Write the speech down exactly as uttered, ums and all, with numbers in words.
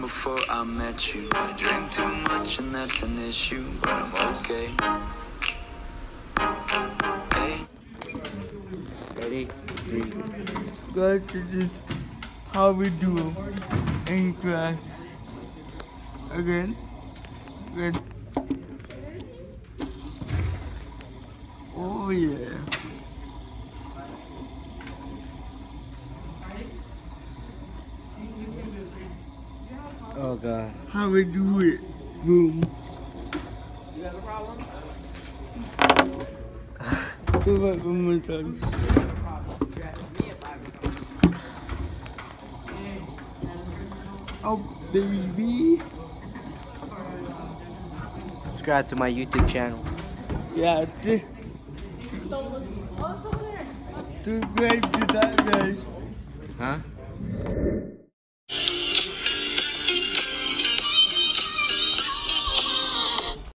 before I met you. I drink too much and that's an issue, but I'm okay. Hey. Ready? Three. Guys, this is how we do in class. Again. Good. Oh yeah. Oh god. How we do it. Boom. You have a problem? Do it one more time. Oh baby. Subscribe to my YouTube channel. Yeah, this. Subscribe to that guys. Huh?